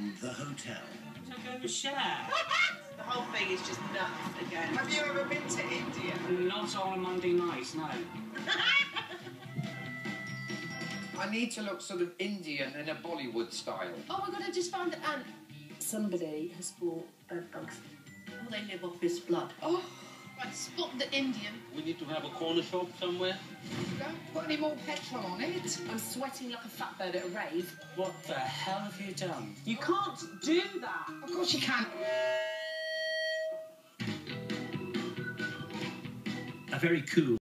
from the hotel. Took over share. The whole thing is just nuts again. Have you ever been to India? Not on a Monday night, no. I need to look sort of Indian in a Bollywood style. Oh my God, I just found that somebody has bought an oath. Oh, they live off his blood. Oh, right, spot the Indian. We need to have a corner shop somewhere. Don't put any more petrol on it. I'm sweating like a fat bird at a rave. What the hell have you done? You can't do that. Of course you can. A very cool